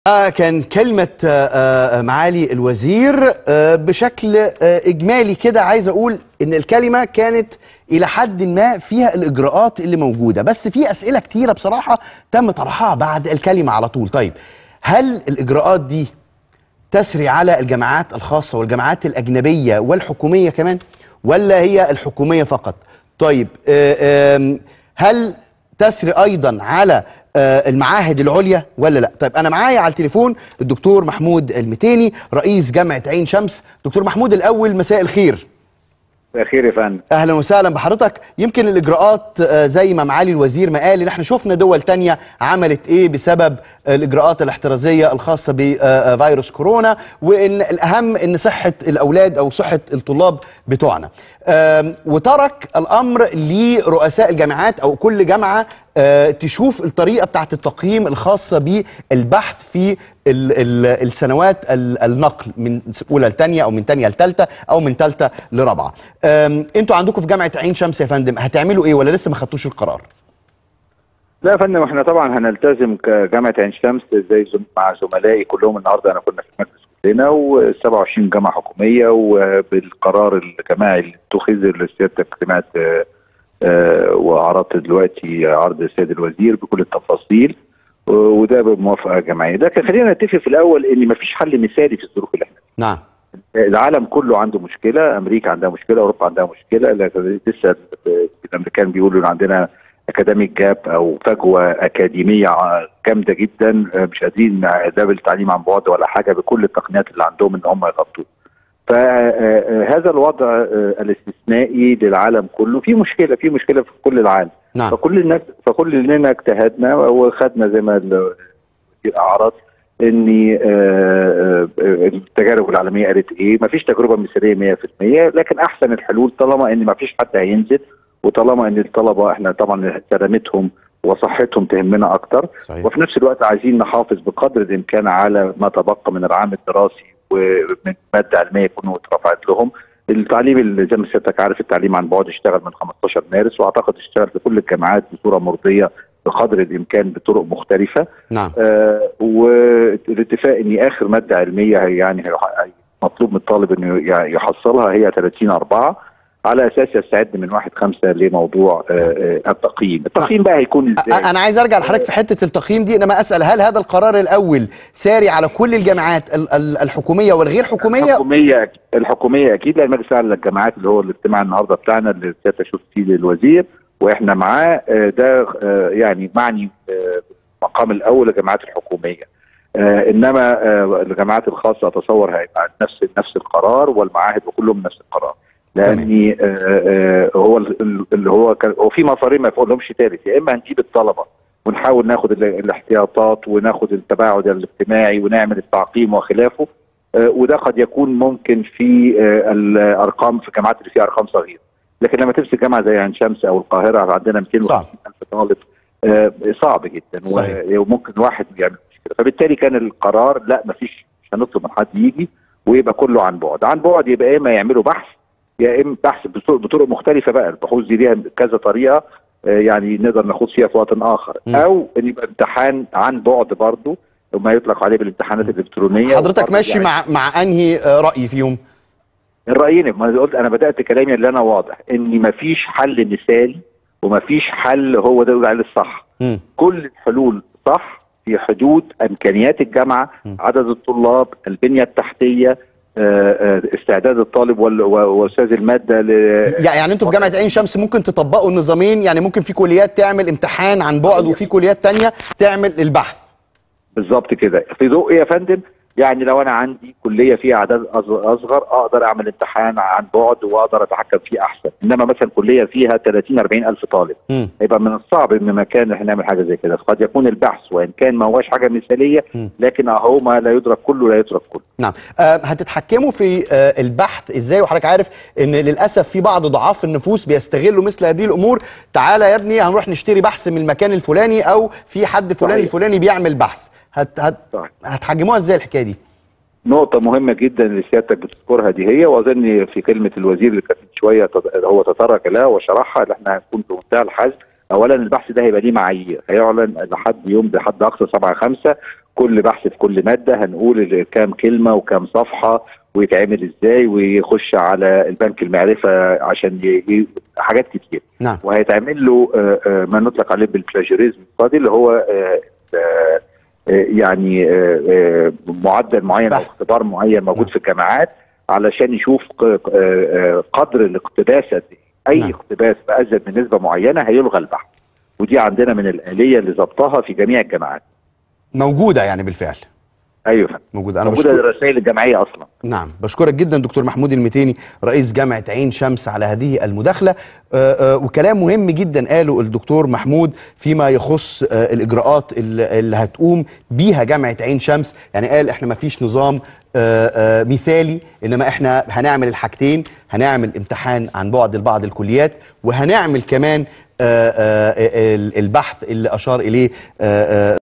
كان كلمة معالي الوزير بشكل إجمالي كده. عايز أقول إن الكلمة كانت إلى حد ما فيها الإجراءات اللي موجودة، بس في أسئلة كتيرة بصراحة تم طرحها بعد الكلمة على طول. طيب، هل الإجراءات دي تسري على الجامعات الخاصة والجامعات الأجنبية والحكومية كمان، ولا هي الحكومية فقط؟ طيب، هل تسري أيضا على المعاهد العليا ولا لا؟ طيب، أنا معايا على التليفون الدكتور محمود المتيني رئيس جامعة عين شمس. دكتور محمود، الأول مساء الخير. مساء الخير يا فندم. اهلا وسهلا بحضرتك. يمكن الاجراءات زي ما معالي الوزير ما قال، ان احنا شفنا دول تانية عملت ايه بسبب الاجراءات الاحترازيه الخاصه بفيروس كورونا، وان الاهم ان صحه الاولاد او صحه الطلاب بتوعنا. وترك الامر لرؤساء الجامعات او كل جامعه تشوف الطريقه بتاعت التقييم الخاصه بالبحث في السنوات النقل من اولى لثانيه او من ثانيه لثالثه او من ثالثه لرابعه. انتوا عندكم في جامعه عين شمس يا فندم هتعملوا ايه، ولا لسه ما خدتوش القرار؟ لا يا فندم، احنا طبعا هنلتزم كجامعه عين شمس زي مع زملائي كلهم. النهارده انا كنا في المجلس كلنا و27 جامعه حكوميه، وبالقرار الجماعي اللي اتخذ اللي سيادتك سمعت وعرضت دلوقتي عرض السيد الوزير بكل التفاصيل، وده بموافقه جماعيه. لكن خلينا نتفق في الاول ان مفيش حل مثالي في الظروف اللي احنا فيها. نعم. العالم كله عنده مشكله، امريكا عندها مشكله، اوروبا عندها مشكله، لسه الامريكان بيقولوا ان عندنا اكاديميك جاب او فجوه اكاديميه جامده جدا، مش قادرين ده بالتعليم عن بعد ولا حاجه بكل التقنيات اللي عندهم ان هم يغطوه. فهذا الوضع الاستثنائي للعالم كله في مشكله في كل العالم. نعم. فكلنا اجتهدنا وخدنا زي ما الوزير اعرض ان التجارب العالميه قالت ايه. ما فيش تجربه مثاليه 100%، لكن احسن الحلول طالما ان ما فيش حد هينزل، وطالما ان الطلبه احنا طبعا سلامتهم وصحتهم تهمنا اكتر. صحيح. وفي نفس الوقت عايزين نحافظ بقدر الامكان على ما تبقى من العام الدراسي ومن ماده علميه يكونوا اترفعت لهم. التعليم زي ما سيادتك عارف التعليم عن بعد اشتغل من 15 مارس، واعتقد اشتغل في كل الجامعات بصوره مرضيه بقدر الامكان بطرق مختلفه. نعم. والاتفاق ان اخر ماده علميه يعني مطلوب من الطالب انه يحصلها هي 30/4 على اساس يستعد من 1/5 لموضوع التقييم. التقييم بقى هيكون ازاي؟ انا عايز ارجع لحضرتك في حته التقييم دي، انما اسال هل هذا القرار الاول ساري على كل الجامعات الحكوميه والغير حكوميه؟ الحكوميه اكيد، لان مجلس اعلى للجامعات اللي هو الاجتماع النهارده بتاعنا اللي سيادتك شفت فيه للوزير واحنا معاه، ده يعني معني المقام الاول للجامعات الحكوميه. انما الجامعات الخاصه اتصور هيبقى نفس القرار، والمعاهد وكلهم نفس القرار، لاني هو اللي هو في مصارين ما يفوقلهمش ثالث. يا اما هنجيب الطلبه ونحاول ناخد الاحتياطات وناخد التباعد الاجتماعي ونعمل التعقيم وخلافه، وده قد يكون ممكن في الارقام في الجامعات اللي فيها ارقام صغيره. لكن لما تمسك جامعه زي عين شمس او القاهره عندنا 250,000 طالب، صعب جدا. وممكن واحد يعمل مشكله. فبالتالي كان القرار لا، مش هنطلب من حد يجي ويبقى كله عن بعد يبقى يا اما يعملوا بحث، يا اما بحث بطرق مختلفه. بقى البحوث دي ليها كذا طريقه، يعني نقدر ناخد فيها في وقت اخر، او ان يبقى امتحان عن بعد برضه وما يطلق عليه بالامتحانات الالكترونيه. حضرتك ماشي يعني مع انهي راي فيهم؟ الرايين. ما قلت انا بدات كلامي اللي انا واضح ان مفيش حل مثالي ومفيش حل هو ده عليه الصح. كل الحلول صح في حدود امكانيات الجامعه، عدد الطلاب، البنيه التحتيه، استعداد الطالب واستاذ الماده يعني انتوا في جامعه عين شمس ممكن تطبقوا النظامين؟ يعني ممكن في كليات تعمل امتحان عن بعد وفي كليات تانية تعمل البحث؟ بالظبط كده. في ضوء يا فندم، يعني لو انا عندي كليه فيها اعداد اصغر اقدر اعمل امتحان عن بعد واقدر اتحكم فيه احسن. انما مثلا كليه فيها 30-40 الف طالب، هيبقى من الصعب ان مكان احنا نعمل حاجه زي كده. قد يكون البحث وان كان ما هوش حاجه مثاليه، لكن اهو ما لا يدرك كله لا يترك كله. نعم. هتتحكموا في البحث ازاي؟ وحضرتك عارف ان للاسف في بعض ضعاف النفوس بيستغلوا مثل هذه الامور. تعالى يا ابني هنروح نشتري بحث من المكان الفلاني، او في حد فلاني الفلاني بيعمل بحث. هتحجموها ازاي الحكايه دي؟ نقطة مهمة جدا اللي سيادتك بتذكرها دي هي، واظن في كلمة الوزير اللي كانت شوية هو تطرق لها وشرحها، اللي احنا هنكون في منتهى الحزم. اولا البحث ده هيبقى ليه معايير، هيعلن لحد اقصى 7/5، كل بحث في كل ماده هنقول كام كلمه وكام صفحه ويتعمل ازاي ويخش على البنك المعرفه عشان حاجات كتير. نعم. وهيتعمل له ما نطلق عليه بالبلاجيريزم القاضي اللي هو يعني معدل معين او اختبار معين موجود في الجامعات علشان يشوف قدر الاقتباس قد ايه. اي اقتباس بأزيد من نسبه معينه هيلغى البحث، ودي عندنا من الآلية اللي ضبطها في جميع الجامعات. موجوده يعني بالفعل. ايوه موجوده. موجوده الرسائل الجامعيه اصلا. نعم. بشكرك جدا دكتور محمود المتيني رئيس جامعه عين شمس على هذه المداخله. وكلام مهم جدا قاله الدكتور محمود فيما يخص الاجراءات اللي هتقوم بيها جامعه عين شمس. يعني قال احنا ما فيش نظام مثالي، انما احنا هنعمل الحاجتين، هنعمل امتحان عن بعد لبعض الكليات، وهنعمل كمان البحث اللي اشار اليه